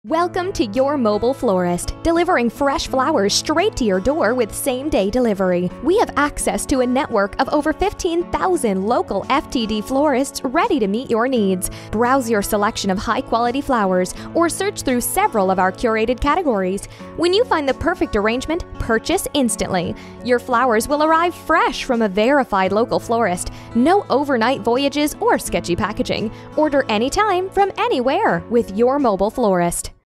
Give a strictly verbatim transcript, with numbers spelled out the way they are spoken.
Welcome to your Mobile Florist, delivering fresh flowers straight to your door with same-day delivery. We have access to a network of over fifteen thousand local F T D florists ready to meet your needs. Browse your selection of high-quality flowers or search through several of our curated categories. When you find the perfect arrangement, purchase instantly. Your flowers will arrive fresh from a verified local florist. No overnight voyages or sketchy packaging. Order anytime from anywhere with your Mobile Florist.